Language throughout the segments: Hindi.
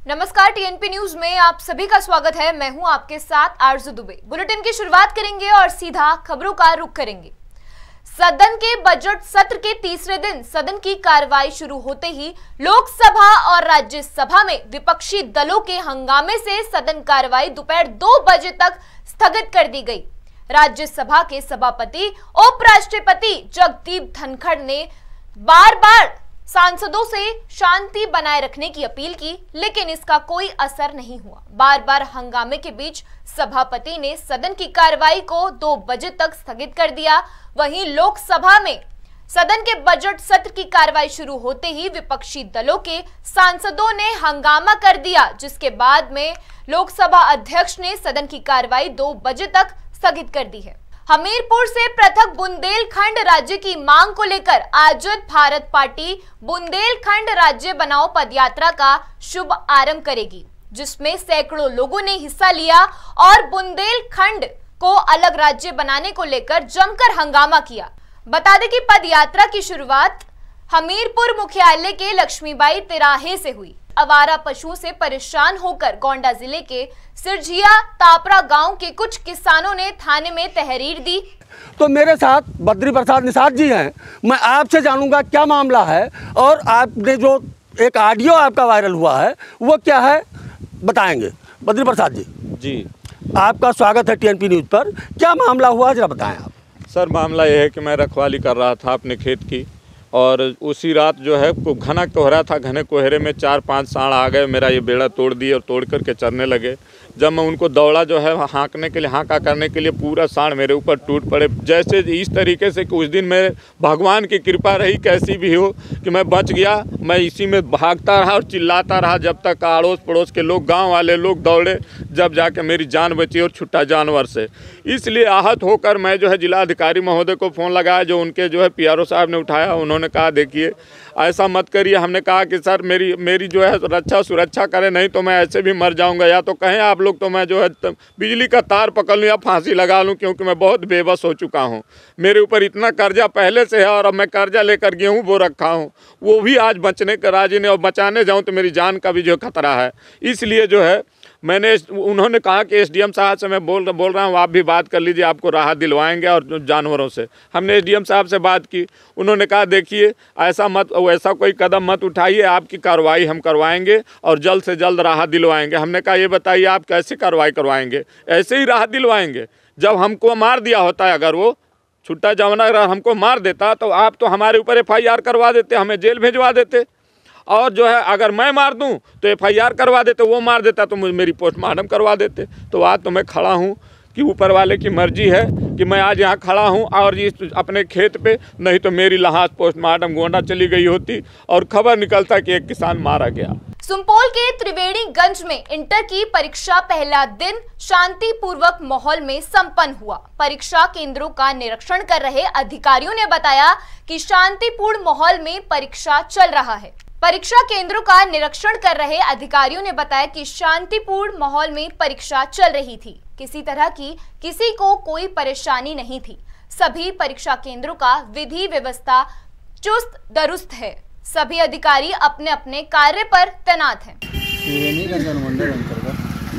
नमस्कार, टीएनपी न्यूज में आप सभी का स्वागत है। मैं हूं आपके साथ आरजू दुबे। बुलेटिन की शुरुआत करेंगे और सीधा खबरों का रुख करेंगे। सदन के बजट सत्र के तीसरे दिन सदन की कार्रवाई शुरू होते ही लोकसभा और राज्यसभा में विपक्षी दलों के हंगामे से सदन कार्रवाई दोपहर 2 बजे तक स्थगित कर दी गई। राज्यसभा के सभापति उपराष्ट्रपति जगदीप धनखड़ ने बार बार सांसदों से शांति बनाए रखने की अपील की, लेकिन इसका कोई असर नहीं हुआ। बार बार हंगामे के बीच सभापति ने सदन की कार्रवाई को 2 बजे तक स्थगित कर दिया। वहीं लोकसभा में सदन के बजट सत्र की कार्रवाई शुरू होते ही विपक्षी दलों के सांसदों ने हंगामा कर दिया, जिसके बाद में लोकसभा अध्यक्ष ने सदन की कार्रवाई 2 बजे तक स्थगित कर दी है। हमीरपुर से पृथक बुंदेलखंड राज्य की मांग को लेकर आजाद भारत पार्टी बुंदेलखंड राज्य बनाओ पदयात्रा का शुभ आरंभ करेगी, जिसमें सैकड़ों लोगों ने हिस्सा लिया और बुंदेलखंड को अलग राज्य बनाने को लेकर जमकर हंगामा किया। बता दें कि पदयात्रा की शुरुआत हमीरपुर मुख्यालय के लक्ष्मीबाई तिराहे से हुई। आवारा पशुओं से परेशान होकर गोंडा जिले के सिरझिया तापरा गांव के कुछ किसानों ने थाने में तहरीर दी। तो मेरे साथ बद्री प्रसाद निषाद जी हैं। मैं आपसे जानूंगा क्या मामला है और आपने जो एक ऑडियो आपका वायरल हुआ है वो क्या है, बताएंगे। बद्री प्रसाद जी, आपका स्वागत है टीएनपी न्यूज़ पर। क्या मामला हुआ जरा बताएं आप। सर, मामला यह है कि मैं रखवाली कर रहा था अपने खेत की, और उसी रात जो है घना कोहरा था। घने कोहरे में 4-5 सांड आ गए, मेरा ये बेड़ा तोड़ दिए और तोड़ करके चरने लगे। जब मैं उनको दौड़ा जो है हाँकने के लिए, हाँका करने के लिए, पूरा सांड मेरे ऊपर टूट पड़े। जैसे इस तरीके से कि उस दिन मेरे भगवान की कृपा रही कैसी भी हो कि मैं बच गया। मैं इसी में भागता रहा और चिल्लाता रहा जब तक अड़ोस पड़ोस के लोग, गाँव वाले लोग दौड़े, जब जाके मेरी जान बची और छुट्टा जानवर से। इसलिए आहत होकर मैं जो है जिलाधिकारी महोदय को फ़ोन लगाया, जो उनके जो है पीआरओ साहब ने उठाया। उन्होंने कहा देखिए ऐसा मत करिए। हमने कहा कि सर मेरी जो है रक्षा सुरक्षा करें, नहीं तो मैं ऐसे भी मर जाऊंगा। या तो कहें आप लोग तो मैं जो है बिजली का तार पकड़ लूँ या फांसी लगा लूँ, क्योंकि मैं बहुत बेबस हो चुका हूँ। मेरे ऊपर इतना कर्जा पहले से है और अब मैं कर्जा लेकर गेहूँ बो रखा हूँ, वो भी आज बचने का राजी नहीं, और बचाने जाऊँ तो मेरी जान का भी जो खतरा है। इसलिए जो है उन्होंने कहा कि एसडीएम साहब से मैं बोल रहा हूँ, आप भी बात कर लीजिए, आपको राहत दिलवाएंगे और जानवरों से। हमने एसडीएम साहब से बात की। उन्होंने कहा देखिए ऐसा कोई कदम मत उठाइए, आपकी कार्रवाई हम करवाएंगे और जल्द से जल्द राहत दिलवाएंगे। हमने कहा ये बताइए आप कैसे कार्रवाई करवाएंगे? ऐसे ही राहत दिलवाएंगे? जब हमको मार दिया होता है, अगर वो छुट्टा जानवर हमको मार देता तो आप तो हमारे ऊपर FIR करवा देते, हमें जेल भिजवा देते। और जो है अगर मैं मार दूं तो FIR करवा देते, वो मार देता तो मेरी पोस्टमार्टम करवा देते। तो आज तो मैं खड़ा हूं कि ऊपर वाले की मर्जी है कि मैं आज यहाँ खड़ा हूं और इस अपने खेत पे, नहीं तो मेरी लाश पोस्टमार्टम गोंडा चली गई होती और खबर निकलता कि एक किसान मारा गया। सुंपोल के त्रिवेणीगंज में इंटर की परीक्षा पहला दिन शांतिपूर्वक माहौल में संपन्न हुआ। परीक्षा केंद्रों का निरीक्षण कर रहे अधिकारियों ने बताया कि शांतिपूर्ण माहौल में परीक्षा चल रहा है। परीक्षा केंद्रों का निरीक्षण कर रहे अधिकारियों ने बताया कि शांतिपूर्ण माहौल में परीक्षा चल रही थी। किसी तरह की किसी को कोई परेशानी नहीं थी। सभी परीक्षा केंद्रों का विधि व्यवस्था चुस्त दुरुस्त है। सभी अधिकारी अपने अपने कार्य पर तैनात हैं। त्रिवेणीगंज अनुमंडल अंतर्गत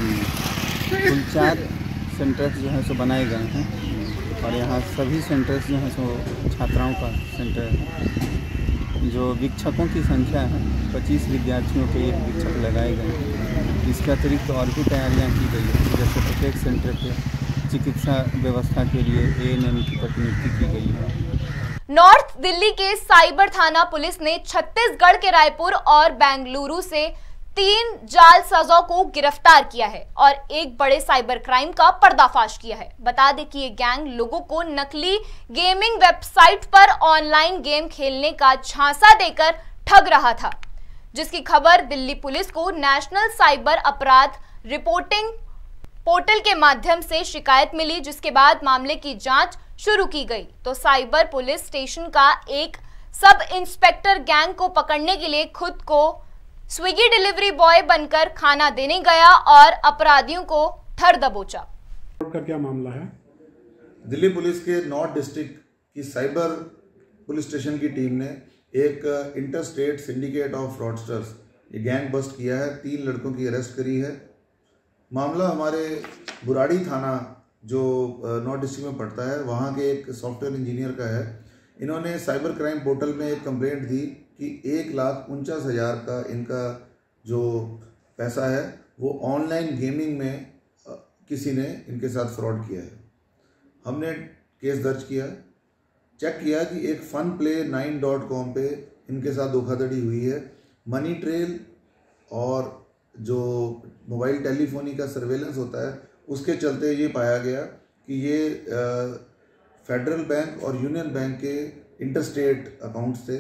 कुल 4 सेंटर्स जो हैं सो बनाए गए हैं और यहाँ सभी सेंटर्स जो हैं सो छात्राओं का सेंटर है। जो वीक्षकों की संख्या है 25 विद्यार्थियों के 1 वीक्षक लगाए गए हैं। इसके अतिरिक्त और भी तैयारियां की गई है, जैसे प्रत्येक सेंटर पे चिकित्सा व्यवस्था के लिए ANM की प्रतिनियुक्ति की गई है। नॉर्थ दिल्ली के साइबर थाना पुलिस ने छत्तीसगढ़ के रायपुर और बेंगलुरु से 3 जालसाजों को गिरफ्तार किया है और एक बड़े साइबर क्राइम का पर्दाफाश किया है। बता दें कि ये गैंग लोगों को नकली गेमिंग वेबसाइट पर ऑनलाइन गेम खेलने का झांसा देकर ठग रहा था, जिसकी खबर दिल्ली पुलिस को नेशनल साइबर अपराध रिपोर्टिंग पोर्टल के माध्यम से शिकायत मिली, जिसके बाद मामले की जांच शुरू की गई। तो साइबर पुलिस स्टेशन का एक सब इंस्पेक्टर गैंग को पकड़ने के लिए खुद को स्विगी डिलीवरी बॉय बनकर खाना देने गया और अपराधियों को धर दबोचा। का क्या मामला है? दिल्ली पुलिस के नॉर्थ डिस्ट्रिक्ट की साइबर पुलिस स्टेशन की टीम ने एक inter state syndicate of fraudsters ये गैंग बस्ट किया है, 3 लड़कों की अरेस्ट करी है। मामला हमारे बुराड़ी थाना जो नॉर्थ डिस्ट्रिक्ट में पड़ता है, वहाँ के एक सॉफ्टवेयर इंजीनियर का है। इन्होंने साइबर क्राइम पोर्टल में एक कंप्लेंट दी कि 1,49,000 का इनका जो पैसा है वो ऑनलाइन गेमिंग में किसी ने इनके साथ फ्रॉड किया है। हमने केस दर्ज किया, चेक किया कि एक funplay9.com पे इनके साथ धोखाधड़ी हुई है। मनी ट्रेल और जो मोबाइल टेलीफोनी का सर्वेलेंस होता है उसके चलते ये पाया गया कि ये फेडरल बैंक और यूनियन बैंक के इंटरस्टेट अकाउंट से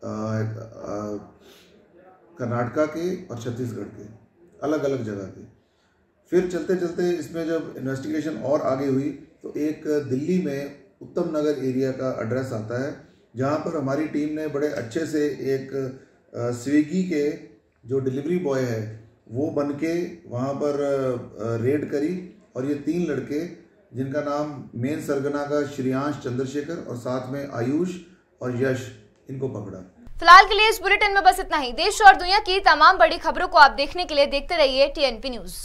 कर्नाटका के और छत्तीसगढ़ के अलग अलग जगह के। फिर चलते चलते इसमें जब इन्वेस्टिगेशन और आगे हुई तो एक दिल्ली में उत्तम नगर एरिया का एड्रेस आता है, जहां पर हमारी टीम ने बड़े अच्छे से एक स्विगी के जो डिलीवरी बॉय है वो बन के वहाँ पर रेड करी और ये 3 लड़के जिनका नाम मेन सरगना का श्रेयांश चंद्रशेखर और साथ में आयुष और यश, इनको पकड़ा। फिलहाल के लिए इस बुलेटिन में बस इतना ही। देश और दुनिया की तमाम बड़ी खबरों को आप देखने के लिए देखते रहिए TNP न्यूज।